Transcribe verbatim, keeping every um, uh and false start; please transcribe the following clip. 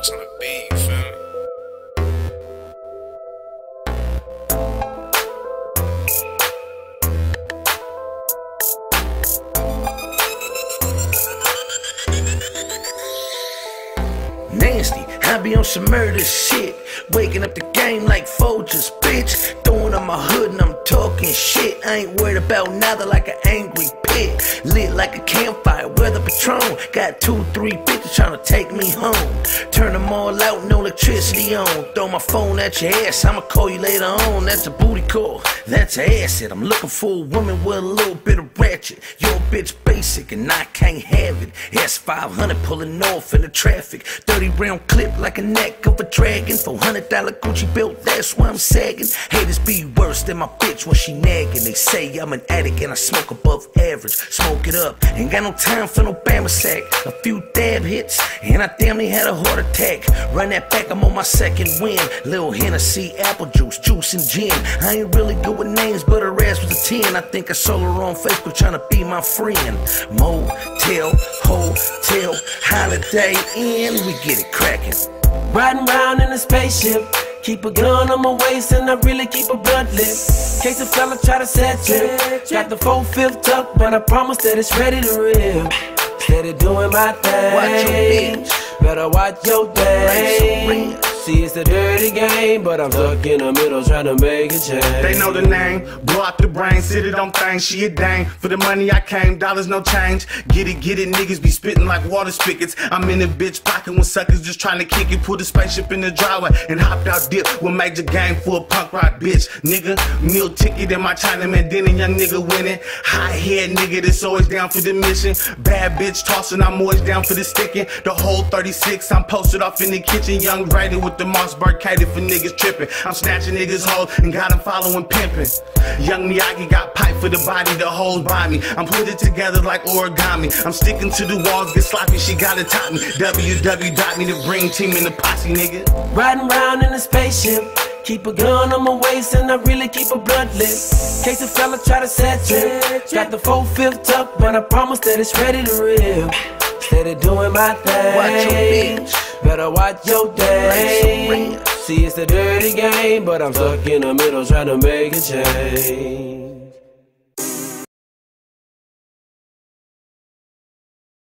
Bucks on the beat, you feel me? Nasty, I be on some murder shit. Waking up the game like Folgers, bitch. Throwing on my hood and I'm talking shit. I ain't worried about neither like an angry pit. Lit like a campfire, weather Patron. Got two, three bitches trying to take me home. Turn them all out, no electricity on. Throw my phone at your ass, I'ma call you later on. That's a booty call, that's an asset. I'm looking for a woman with a little bit of ratchet. Your bitch basic and I can't have it. S five hundred pulling off in the traffic. thirty round clip like a neck of a dragon. four hundred dollar Gucci belt, that's why I'm sagging. Haters be worse than my bitch when she nagging. They say I'm an addict and I smoke above average. Smoke it up, ain't got no time for no Bama sack. A few dab hits and I damn near had a heart attack. Run that back, I'm on my second win. Lil Hennessy, apple juice, juice and gin. I ain't really good with names, but her ass was a ten. I think I saw her on Facebook trying to be my friend. Motel, hotel, Holiday Inn, we get it cracking. Riding round in a spaceship, keep a gun on my waist and I really keep a blood lit. Case a fella try to set trip. Got the four-fifth tuck, but I promise that it's ready to rip. Steady doing my thing. Watch your bitch. Better watch your thing. See, it's a dirty game, but I'm stuck in the middle trying to make a change. They know the name, blow out the brain, sit it on things, she a dame. For the money I came, dollars no change. Get it, get it, niggas be spitting like water spigots. I'm in the bitch pocket when suckers just trying to kick it. Put a spaceship in the driveway and hopped out dip with major game for a punk rock bitch. Nigga, meal ticket in my Chinaman dinner, young nigga winning. High head nigga that's always down for the mission. Bad bitch tossing, I'm always down for the sticking. The whole thirty-six, I'm posted off in the kitchen. Young Brady with the Mossberg catered for niggas tripping. I'm snatching niggas hoes and got them following pimping. Young Miyagi got pipe for the body, the hoes by me. I'm put it together like origami. I'm sticking to the walls, get sloppy, she gotta top me. W W dot me to bring team in the posse, nigga. Riding round in a spaceship, keep a gun on my waist and I really keep a blood lit. Case a fella try to set trip. Got the four-fifth tuck, but I promise that it's ready to rip. Steady doing my thing. Watch your bitch. Better watch your thing. See, it's a dirty game, but I'm stuck in the middle trying to make a change.